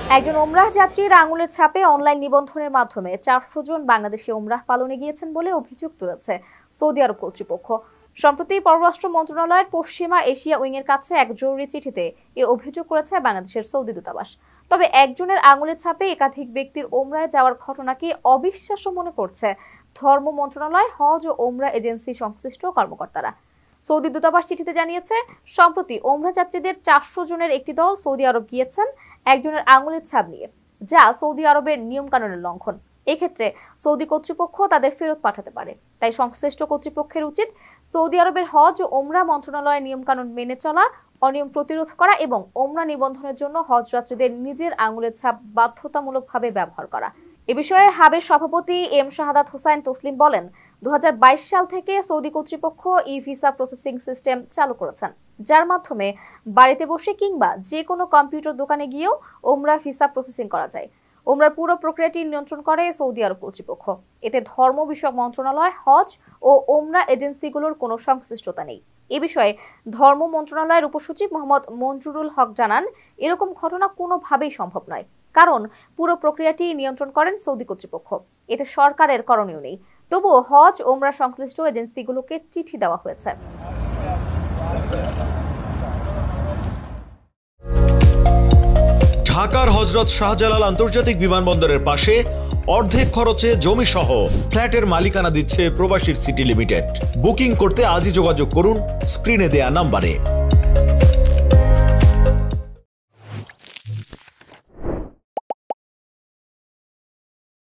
একজন ওমরাহ যাত্রীর আঙুলের ছাপে অনলাইন নিবন্ধনের মাধ্যমে 400 জন বাংলাদেশি ওমরাহ পালনে গিয়েছেন বলে অভিযোগ তুলেছে সৌদি আরব কর্তৃপক্ষ। সম্প্রতি পররাষ্ট্র মন্ত্রণালয়ের পশ্চিমা এশিয়া উইং এর কাছে এক জরুরি চিঠিতে এ অভিযোগ করেছে বাংলাদেশের সৌদি দূতাবাস। তবে একজনের আঙুলের ছাপে একাধিক ব্যক্তির ওমরায় যাওয়ার ঘটনাকে অবিশ্বাস্য মনে করছে ধর্ম মন্ত্রণালয়, হজ ও ওমরাহ এজেন্সি সংশ্লিষ্ট কর্মকর্তারা। সৌদি দূতাবাস চিঠিতে জানিয়েছে, সম্প্রতি ওমরাহ যাত্রীদের 400 জনের একটি দল সৌদি আরব গিয়েছেন একজনের আঙুলের ছাপ নিয়ে, যা সৌদি আরবের নিয়মকানুনের লঙ্ঘন। এক্ষেত্রে সৌদি কর্তৃপক্ষ তাদের ফেরত পাঠাতে পারে। তাই সংশ্লিষ্ট কর্তৃপক্ষের উচিত সৌদি আরবের হজ ও ওমরাহ মন্ত্রণালয়ের নিয়মকানুন মেনে চলা, অনিয়ম প্রতিরোধ করা এবং ওমরাহ নিবন্ধনের জন্য হজ যাত্রীদের নিজের আঙুলের ছাপ বাধ্যতামূলকভাবে ব্যবহার করা। এ বিষয়ে হাবের সভাপতি এম শাহাদাত হোসাইন তসলিম বলেন, 2022 সাল থেকে সৌদি কর্তৃপক্ষ ই-ভিসা প্রসেসিং সিস্টেম চালু করেছেন, যার মাধ্যমে বাড়িতে বসে কিংবা যে কোনো কম্পিউটার দোকানে গিয়েও ওমরাহ ভিসা প্রসেসিং করা যায়। ওমরাহর পুরো প্রক্রিয়াটি নিয়ন্ত্রণ করে সৌদি আরব কর্তৃপক্ষ। এতে ধর্ম বিষয়ক মন্ত্রণালয়, হজ ও ওমরাহ এজেন্সিগুলোর কোনো সংশ্লিষ্টতা নেই। এ বিষয়ে ধর্ম মন্ত্রণালয়ের উপসচিব মোহাম্মদ মঞ্জুরুল হক জানান, এরকম ঘটনা কোনোভাবেই সম্ভব নয়, কারণ পুরো প্রক্রিয়াটি নিয়ন্ত্রণ করেন সৌদি কর্তৃপক্ষ। এতে সরকারের করণীয় নেই। তবুও হজ ওমরাহ সংশ্লিষ্ট এজেন্সিগুলোকে চিঠি দেওয়া হয়েছে। ঢাকার হযরত শাহজালাল আন্তর্জাতিক বিমানবন্দরের পাশে অর্ধেক খরচে জমি সহ ফ্ল্যাটের মালিকানা দিচ্ছে প্রবাসী সিটি লিমিটেড। বুকিং করতে আজই যোগাযোগ করুন স্ক্রিনে দেয়া নাম্বারে।